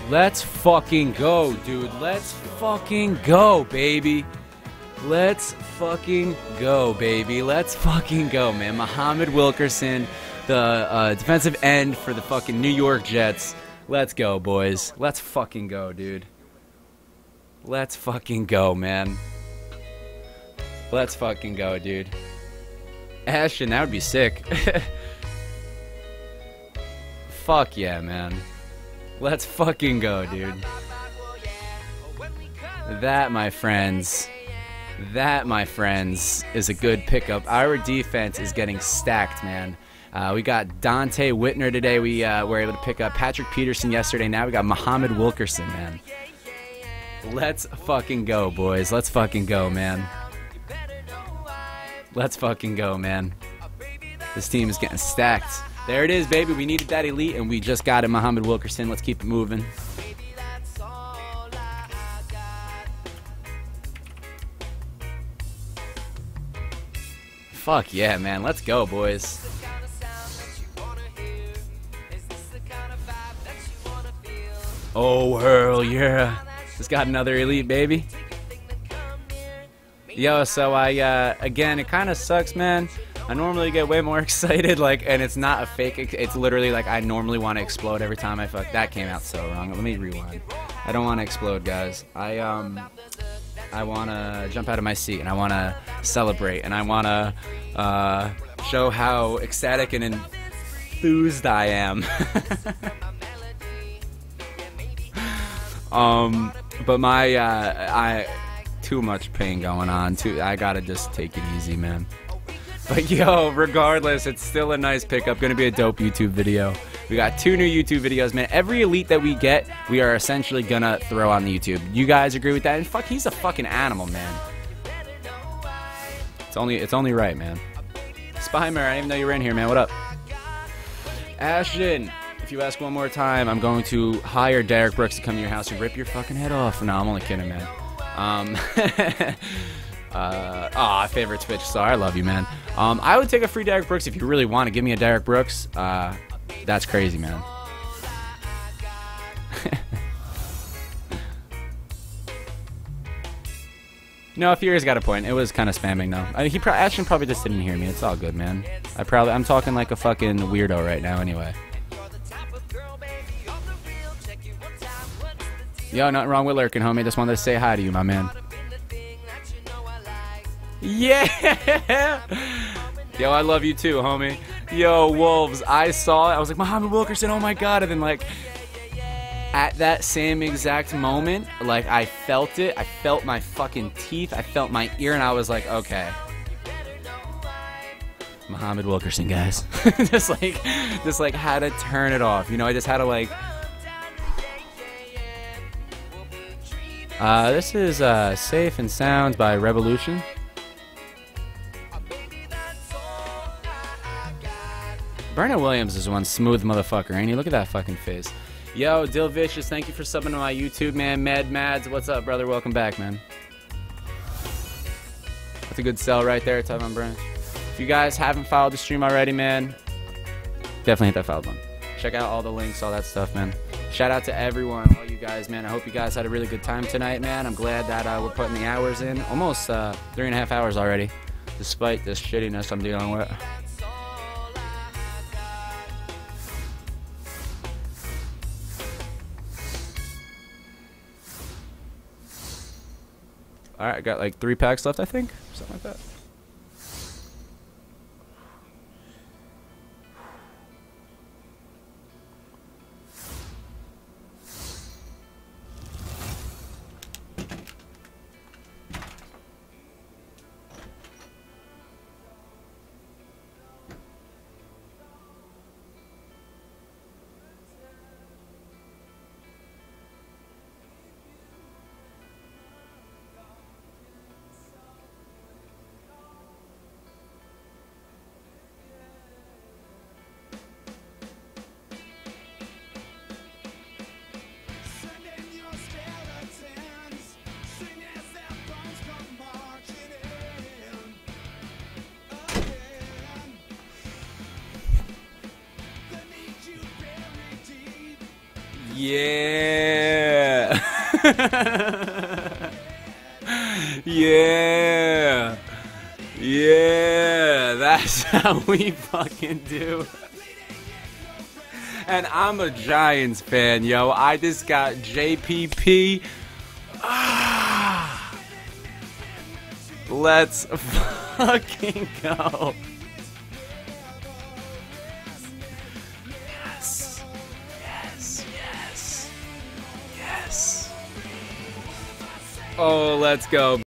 Let's fucking go, dude. Let's fucking go, baby. Let's fucking go, baby. Let's fucking go, man. Muhammad Wilkerson, the defensive end for the fucking New York Jets. Let's go, boys. Let's fucking go, dude. Let's fucking go, man. Let's fucking go, dude. Ashton, that would be sick. Fuck yeah, man. Let's fucking go, dude. That, my friends, is a good pickup. Our defense is getting stacked, man. We got Dante Whitner today. We were able to pick up Patrick Peterson yesterday. Now we got Muhammad Wilkerson, man. Let's fucking go, boys. Let's fucking go, man. Let's fucking go, man. This team is getting stacked. There it is, baby. We needed that elite, and we just got it, Muhammad Wilkerson. Let's keep it moving. Fuck yeah, man. Let's go, boys. Oh, hell yeah. Just got another elite, baby. Yo, so again, it kind of sucks, man. I normally get way more excited, and it's not a fake. It's literally like I normally want to explode every time I fuck. That came out so wrong. Let me rewind. I don't want to explode, guys. I want to jump out of my seat, and I want to celebrate, and I want to show how ecstatic and enthused I am. But my, too much pain going on. I gotta just take it easy, man. But yo, regardless, it's still a nice pickup. Gonna be a dope YouTube video. We got 2 new YouTube videos, man. Every elite that we get, we are essentially gonna throw on the YouTube. You guys agree with that? And fuck, he's a fucking animal, man. It's only right, man. Spymer, I didn't even know you were in here, man. What up? Ashton, if you ask one more time, I'm going to hire Derek Brooks to come to your house and rip your fucking head off. No, I'm only kidding, man. Favorite Twitch star. I love you, man. I would take a free Derek Brooks if you really want to give me a Derek Brooks. That's crazy, man. No, Fury's got a point. It was kind of spamming, though. I mean, Ashton probably just didn't hear me. It's all good, man. I'm talking like a fucking weirdo right now, anyway. Yo, nothing wrong with lurking, homie. Just wanted to say hi to you, my man. Yeah! Yo, I love you too, homie. Yo, Wolves, I saw it. I was like, Muhammad Wilkerson, oh my god. And then, at that same exact moment, I felt it. I felt my fucking teeth. I felt my ear, and I was like, okay. Muhammad Wilkerson, guys. just had to turn it off. You know, I just had to, this is Safe and Sounds by Revolution. Bernard Williams is one smooth motherfucker, ain't he? Look at that fucking face. Yo, Dill Vicious, thank you for subbing to my YouTube, man. Mad Mads, what's up, brother? Welcome back, man. That's a good sell right there, Tavon Branch. If you guys haven't followed the stream already, man, definitely hit that follow button. Check out all the links, all that stuff, man. Shout out to everyone, all you guys, man. I hope you guys had a really good time tonight, man. I'm glad that we're putting the hours in. Almost 3.5 hours already, despite this shittiness I'm dealing with. Alright, I got 3 packs left, I think. Something like that. Yeah. Yeah. Yeah, that's how we fucking do. And I'm a Giants fan, yo. I just got JPP. Ah. Let's fucking go. Yes. Yes. Yes. Yes. Oh, let's go.